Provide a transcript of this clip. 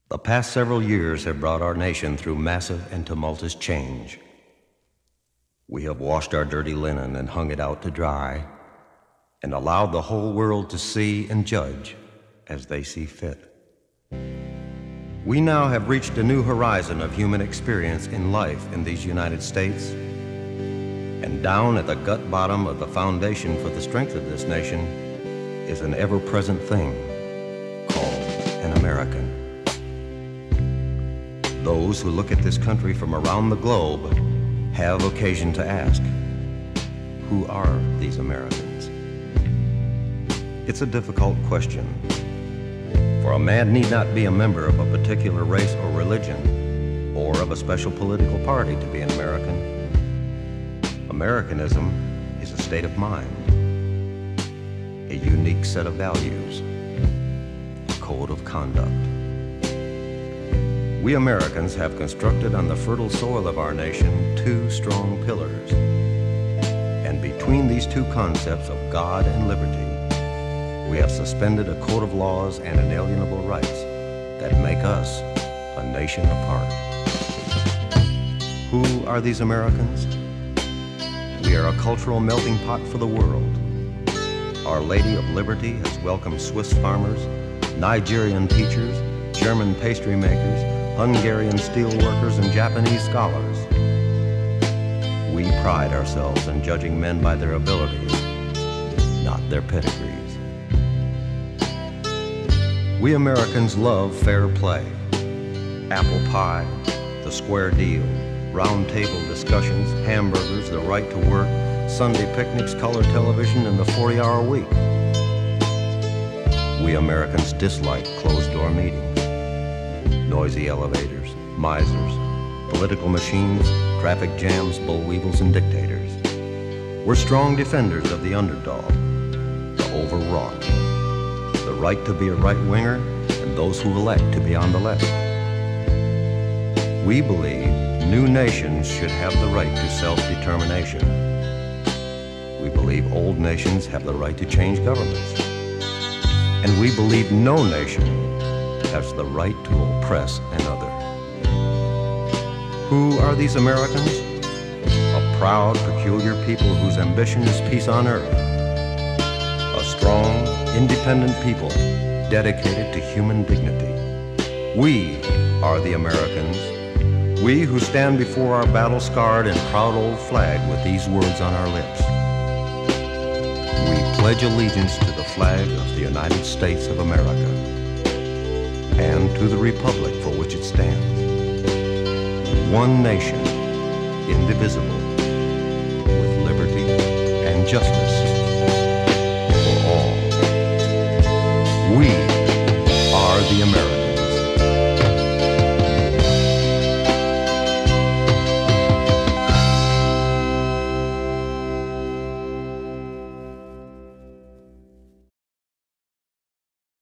The past several years have brought our nation through massive and tumultuous change. We have washed our dirty linen and hung it out to dry, and allowed the whole world to see and judge as they see fit. We now have reached a new horizon of human experience in life in these United States, and down at the gut bottom of the foundation for the strength of this nation is an ever-present thing called an American. Those who look at this country from around the globe have occasion to ask, who are these Americans? It's a difficult question, for a man need not be a member of a particular race or religion, or of a special political party to be an American. Americanism is a state of mind, a unique set of values, a code of conduct. We Americans have constructed on the fertile soil of our nation two strong pillars, and between these two concepts of God and liberty, we have suspended a code of laws and inalienable rights that make us a nation apart. Who are these Americans? We are a cultural melting pot for the world. Our Lady of Liberty has welcomed Swiss farmers, Nigerian teachers, German pastry makers, Hungarian steelworkers, and Japanese scholars. We pride ourselves in judging men by their abilities, not their pedigrees. We Americans love fair play, apple pie, the square deal, round table discussions, hamburgers, the right to work, Sunday picnics, color television, and the 40-hour week. We Americans dislike closed-door meetings, noisy elevators, misers, political machines, traffic jams, bull weevils, and dictators. We're strong defenders of the underdog, the overwrought, the right to be a right-winger, and those who elect to be on the left. We believe new nations should have the right to self-determination. We believe old nations have the right to change governments. And we believe no nation has the right to oppress another. Who are these Americans? A proud, peculiar people whose ambition is peace on earth. A strong, independent people dedicated to human dignity. We are the Americans. We who stand before our battle-scarred and proud old flag with these words on our lips. We pledge allegiance to the flag of the United States of America and to the republic for which it stands. One nation, indivisible, with liberty and justice